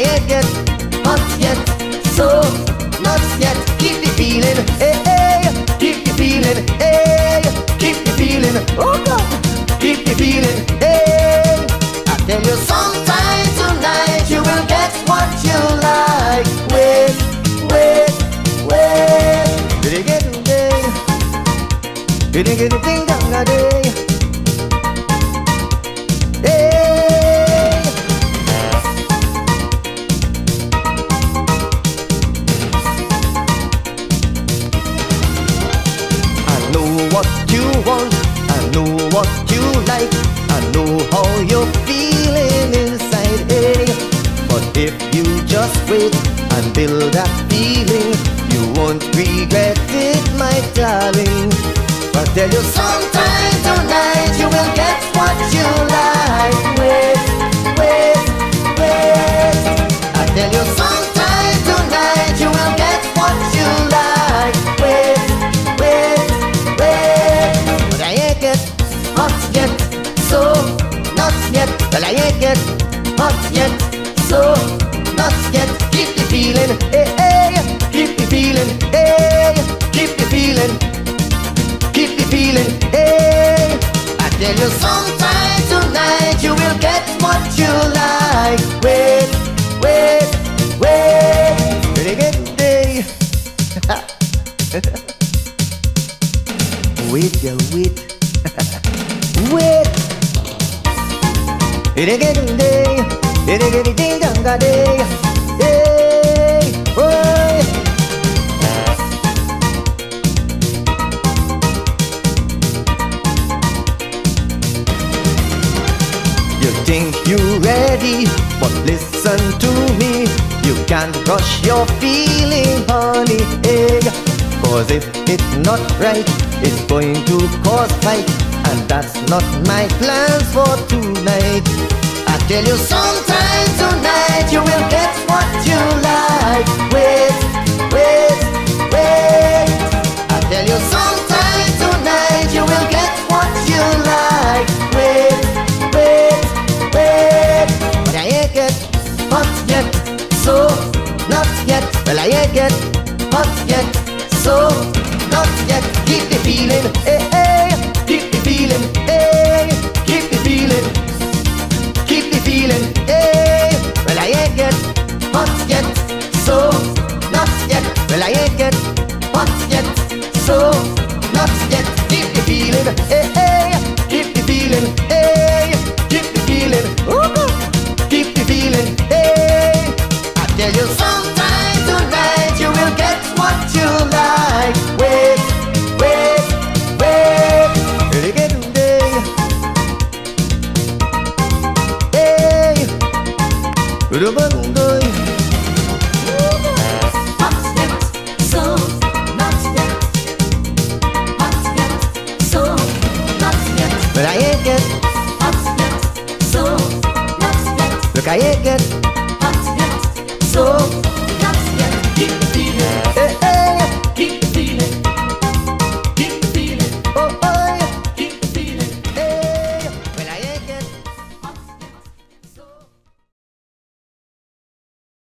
ain't get hot yet, so not yet. Keep the feeling, hey, hey. Keep the feeling, hey. Keep the feeling, oh God. Keep the feeling, hey. I tell you sometime tonight you will get what you like. Wait, wait, wait. Did you get it day? Did you get it thing down a day? Hey. I know what you want, I know what you like, I know how you're feeling inside, hey. But if you just wait and build that feeling, you won't regret it, my darling. I tell you sometime tonight you will get what you like. Wait, wait, wait. I tell you sometime tonight you will get what you like. Wait, wait, wait. But I ain't get hot yet, so not yet. Well, I ain't get hot yet, so not yet. Keep the feeling, hey, hey. Keep the feeling, hey. Keep the feeling. Keep the feeling, hey. I tell you sometime tonight you will get what you like. Wait, wait, wait. Really get day. Wait, girl, wait. Wait. Really get day. Really get day, down day. Hey, oh. You think you're ready, but listen to me. You can't rush your feeling, honey, hey. Cause if it's not right, it's going to cause fight, and that's not my plans for tonight. I tell you sometime tonight you will get what you like. Wait, wait, wait. I tell you sometime tonight you will get what you like. Wait, wait, wait. But I ain't get hot yet, so not yet. Well, I ain't get hot yet, so not yet. Keep the feeling, hey, hey. Keep the feeling, hey. Keep the feeling. Keep the feeling, hey. Well, I ain't get hot yet, so not yet. Well, I ain't get hot yet, so not yet. Keep the feeling, hey, hey. Keep the feeling, hey. Keep the feeling, ooh. Keep the feeling, hey. I tell you sometime tonight you will get what you like. Wait, wait, wait. Really get day. Hey. Hot yet, so not yet. Hot yet, so not yet. But I ain't get hot yet, so not yet. Look, I ain't get hot yet, so not yet. Keep the feeling.